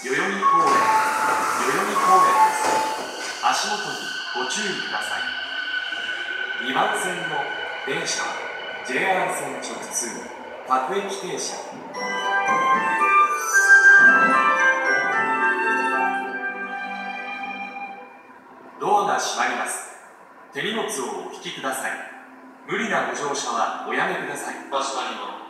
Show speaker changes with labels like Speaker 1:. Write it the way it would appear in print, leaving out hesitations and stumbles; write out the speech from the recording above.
Speaker 1: 代々木公園です。足元にご注意ください。2番線の電車は JR 線直通各駅停車。ドアが閉まります。手荷物をお引きください。無理なご乗車はおやめください。
Speaker 2: 場所あります。